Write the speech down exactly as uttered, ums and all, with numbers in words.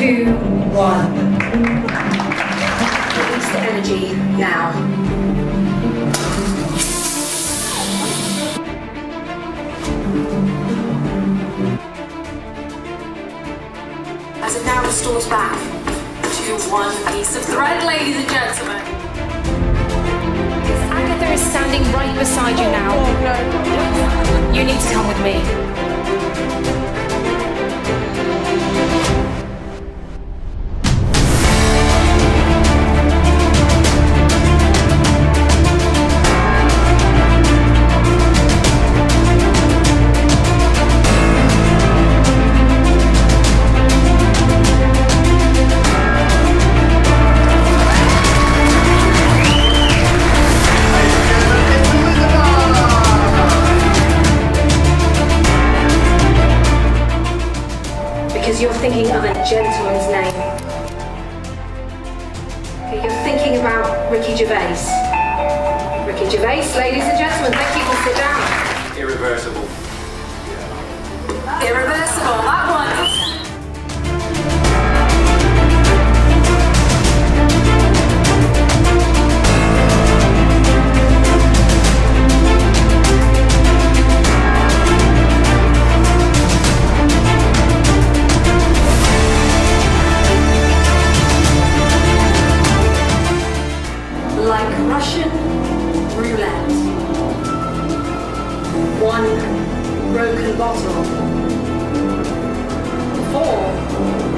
two, one. Release the energy now. As it now restores back to one piece of thread, ladies and gentlemen. Agatha is standing right beside you now. Oh, no. You need to come with me. Because you're thinking of a gentleman's name. Okay, you're thinking about Ricky Gervais. Ricky Gervais, ladies and gentlemen, thank you for sit down. Irreversible. Irreversible, that one. Like Russian roulette. One broken bottle. Four